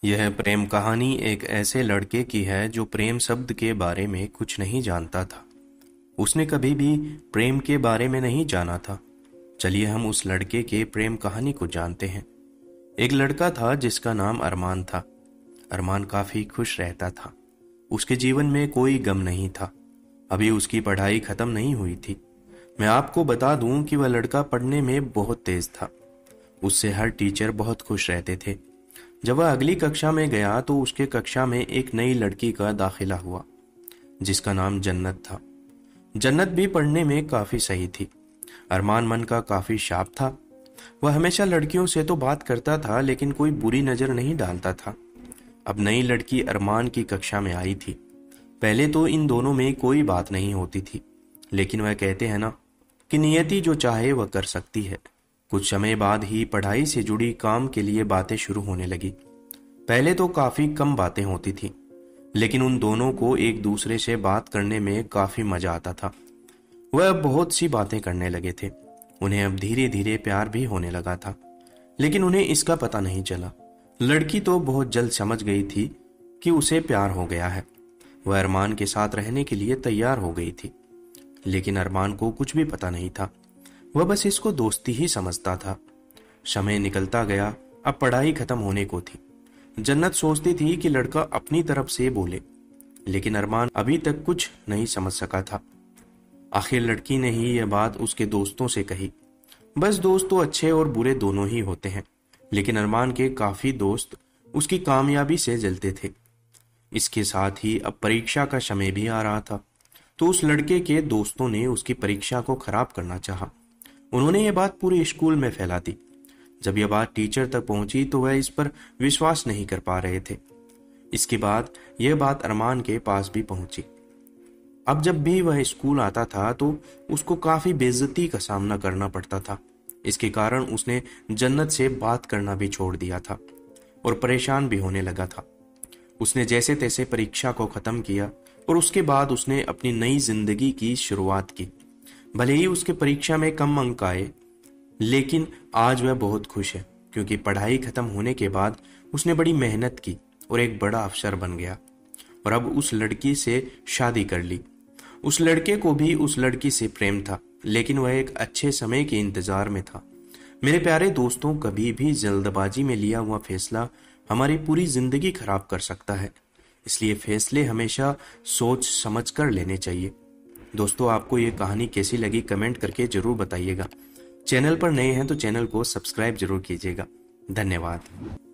यह प्रेम कहानी एक ऐसे लड़के की है जो प्रेम शब्द के बारे में कुछ नहीं जानता था। उसने कभी भी प्रेम के बारे में नहीं जाना था। चलिए हम उस लड़के के प्रेम कहानी को जानते हैं। एक लड़का था जिसका नाम अरमान था। अरमान काफी खुश रहता था। उसके जीवन में कोई गम नहीं था। अभी उसकी पढ़ाई खत्म नहीं हुई थी। मैं आपको बता दूं कि वह लड़का पढ़ने में बहुत तेज था। उससे हर टीचर बहुत खुश रहते थे। जब वह अगली कक्षा में गया तो उसके कक्षा में एक नई लड़की का दाखिला हुआ जिसका नाम जन्नत था। जन्नत भी पढ़ने में काफी सही थी। अरमान मन का काफी शार्प था। वह हमेशा लड़कियों से तो बात करता था लेकिन कोई बुरी नजर नहीं डालता था। अब नई लड़की अरमान की कक्षा में आई थी। पहले तो इन दोनों में कोई बात नहीं होती थी, लेकिन वह कहते हैं ना कि नियति जो चाहे वह कर सकती है। कुछ समय बाद ही पढ़ाई से जुड़ी काम के लिए बातें शुरू होने लगी। पहले तो काफी कम बातें होती थी, लेकिन उन दोनों को एक दूसरे से बात करने में काफी मजा आता था। वह अब बहुत सी बातें करने लगे थे। उन्हें अब धीरे धीरे प्यार भी होने लगा था, लेकिन उन्हें इसका पता नहीं चला। लड़की तो बहुत जल्द समझ गई थी कि उसे प्यार हो गया है। वह अरमान के साथ रहने के लिए तैयार हो गई थी, लेकिन अरमान को कुछ भी पता नहीं था। वह बस इसको दोस्ती ही समझता था। समय निकलता गया। अब पढ़ाई खत्म होने को थी। जन्नत सोचती थी कि लड़का अपनी तरफ से बोले, लेकिन अरमान अभी तक कुछ नहीं समझ सका था। आखिर लड़की ने ही यह बात उसके दोस्तों से कही। बस दोस्त तो अच्छे और बुरे दोनों ही होते हैं, लेकिन अरमान के काफी दोस्त उसकी कामयाबी से जलते थे। इसके साथ ही अब परीक्षा का समय भी आ रहा था, तो उस लड़के के दोस्तों ने उसकी परीक्षा को खराब करना चाहा। उन्होंने ये बात पूरे स्कूल में फैला दी। जब यह बात टीचर तक पहुंची तो वह इस पर विश्वास नहीं कर पा रहे थे। इसके बाद यह बात अरमान के पास भी पहुंची। अब जब भी वह स्कूल आता था तो उसको काफी बेइज्जती का सामना करना पड़ता था। इसके कारण उसने जन्नत से बात करना भी छोड़ दिया था और परेशान भी होने लगा था। उसने जैसे तैसे परीक्षा को खत्म किया और उसके बाद उसने अपनी नई जिंदगी की शुरुआत की। भले ही उसके परीक्षा में कम अंक आए, लेकिन आज वह बहुत खुश है क्योंकि पढ़ाई खत्म होने के बाद उसने बड़ी मेहनत की और एक बड़ा अफसर बन गया और अब उस लड़की से शादी कर ली। उस लड़के को भी उस लड़की से प्रेम था, लेकिन वह एक अच्छे समय के इंतजार में था। मेरे प्यारे दोस्तों, कभी भी जल्दबाजी में लिया हुआ फैसला हमारी पूरी जिंदगी खराब कर सकता है। इसलिए फैसले हमेशा सोच समझ कर लेने चाहिए। दोस्तों, आपको ये कहानी कैसी लगी कमेंट करके जरूर बताइएगा। चैनल पर नए हैं तो चैनल को सब्सक्राइब जरूर कीजिएगा। धन्यवाद।